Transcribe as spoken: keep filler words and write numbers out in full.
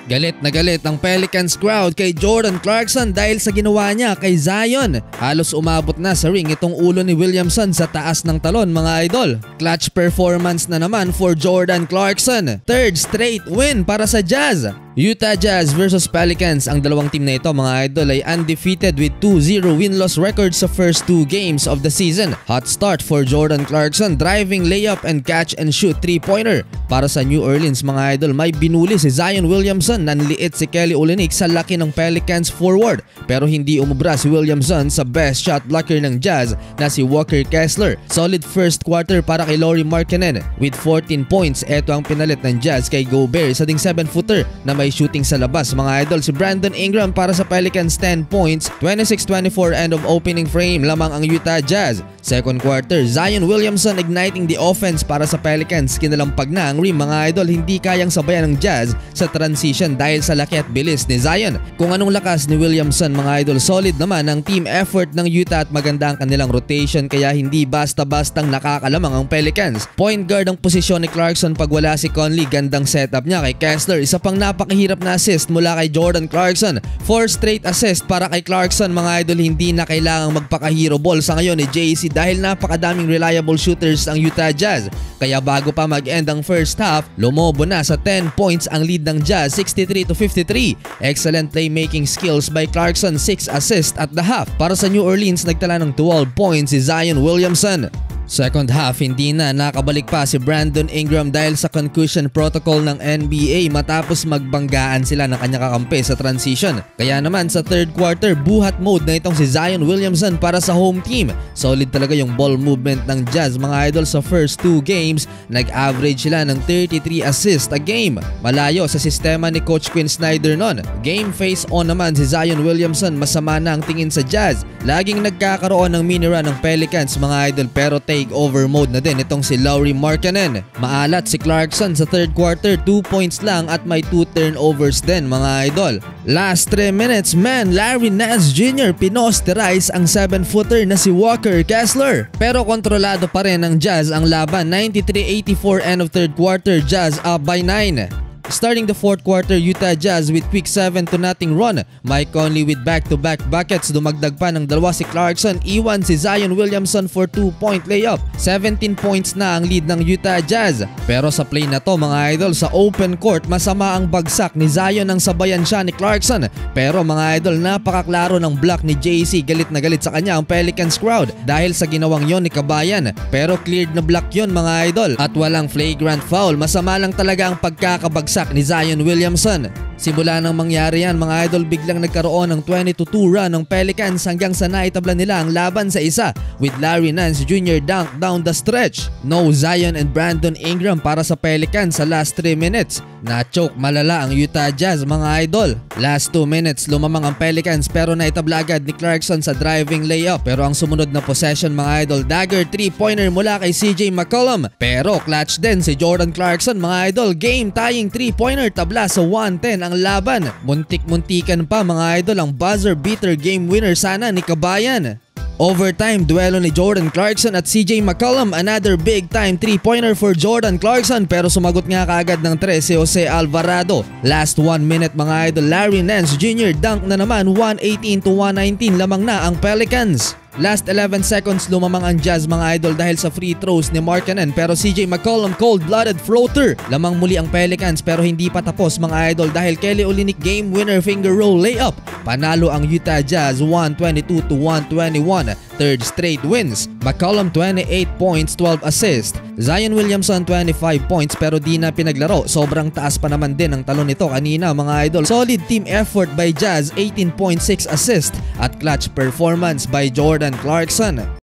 Galit na galit ang Pelicans crowd kay Jordan Clarkson dahil sa ginawa niya kay Zion. Halos umabot na sa ring itong ulo ni Williamson sa taas ng talon mga idol. Clutch performance na naman for Jordan Clarkson. Third straight win para sa Jazz. Utah Jazz versus Pelicans. Ang dalawang team na ito mga idol ay undefeated with two zero win-loss records sa first two games of the season. Hot start for Jordan Clarkson, driving layup and catch and shoot three-pointer. Para sa New Orleans mga idol, may binuli si Zion Williamson. Nanliit si Kelly Olynyk sa laki ng Pelicans forward. Pero hindi umubra si Williamson sa best shot blocker ng Jazz na si Walker Kessler. Solid first quarter para kay Lauri Markkanen. With fourteen points, eto ang pinalit ng Jazz kay Gobert sa ding seven-footer na may shooting sa labas mga idol. Si Brandon Ingram para sa Pelicans ten points, twenty-six twenty-four end of opening frame lamang ang Utah Jazz. Second quarter, Zion Williamson igniting the offense para sa Pelicans. Kinalampag na ang rim mga idol, hindi kayang sabayan ng Jazz sa transition dahil sa laki at bilis ni Zion. Kung anong lakas ni Williamson mga idol, solid naman ang team effort ng Utah at maganda ang kanilang rotation kaya hindi basta-bastang nakakalamang ang Pelicans. Point guard ang posisyon ni Clarkson pag wala si Conley, gandang setup niya kay Kessler. Isa pang napakahirap na assist mula kay Jordan Clarkson. Four straight assist para kay Clarkson mga idol, hindi na kailangang magpaka-hero ball sa ngayon ni J C dahil napakadaming reliable shooters ang Utah Jazz. Kaya bago pa mag-end ang first half, lumobo na sa ten points ang lead ng Jazz, sixty-three to fifty-three. Excellent playmaking skills by Clarkson, six assists at the half. Para sa New Orleans, nagtala ng twelve points si Zion Williamson. Second half, hindi na nakabalik pa si Brandon Ingram dahil sa concussion protocol ng N B A matapos magbanggaan sila ng kanyang kakampi sa transition. Kaya naman sa third quarter, buhat mode na itong si Zion Williamson para sa home team. Solid talaga yung ball movement ng Jazz mga idol. Sa first two games, nag-average sila ng thirty-three assists a game. Malayo sa sistema ni Coach Quinn Snyder nun. Game face on naman si Zion Williamson, masama na ang tingin sa Jazz. Laging nagkakaroon ng mini run ng Pelicans mga idol, pero take over mode na din itong si Lauri Markkanen. Maalat si Clarkson sa third quarter, two points lang at may two turnovers din mga idol. Last three minutes, man, Larry Nance Junior pinosterize ang seven-footer na si Walker Kessler. Pero kontrolado pa rin ng Jazz ang laban, ninety-three eighty-four end of third quarter, Jazz up by nine. Starting the fourth quarter, Utah Jazz with quick seven to nothing run. Mike Conley with back-to-back buckets. Dumagdag pa ng dalawa si Clarkson. Iwan si Zion Williamson for two-point layup. seventeen points na ang lead ng Utah Jazz. Pero sa play na to mga idol, sa open court, masama ang bagsak ni Zion nang sabayan siya ni Clarkson. Pero mga idol, napakaklaro ng block ni J C. Galit na galit sa kanya ang Pelicans crowd dahil sa ginawang yon ni Kabayan. Pero cleared na block yon mga idol at walang flagrant foul. Masama lang talaga ang pagkakabagsak ni Zion Williamson. Simula nang mangyari yan mga idol, biglang nagkaroon ng twenty to two run ng Pelicans hanggang sa naitabla nila ang laban sa isa with Larry Nance Junior dunk down the stretch. No Zion and Brandon Ingram para sa Pelicans sa last three minutes. Na-choke malala ang Utah Jazz mga idol. Last two minutes, lumamang ang Pelicans pero naitabla agad ni Clarkson sa driving layup. Pero ang sumunod na possession mga idol, dagger three-pointer mula kay C J McCollum. Pero clutch din si Jordan Clarkson mga idol. Game tying three-pointer, tabla sa one ten ang laban. Muntik-muntikan pa mga idol ang buzzer beater game winner sana ni Kabayan. Overtime duelo ni Jordan Clarkson at C J McCollum. Another big time three-pointer for Jordan Clarkson pero sumagot nga kaagad ng tres si Jose Alvarado. Last one minute mga idol, Larry Nance Junior dunk na naman, one eighteen to one nineteen lamang na ang Pelicans. Last eleven seconds, lumamang ang Jazz mga idol dahil sa free throws ni Markkanen pero C J McCollum cold-blooded floater. Lamang muli ang Pelicans pero hindi pa tapos mga idol dahil Kelly Olynyk game winner finger roll layup. Panalo ang Utah Jazz one twenty-two to one twenty-one. Third straight wins. McCollum twenty-eight points, twelve assists. Zion Williamson twenty-five points pero di na pinaglaro. Sobrang taas pa naman din ang talon nito kanina mga idol. Solid team effort by Jazz, eighteen point six assists at clutch performance by Jordan Clarkson.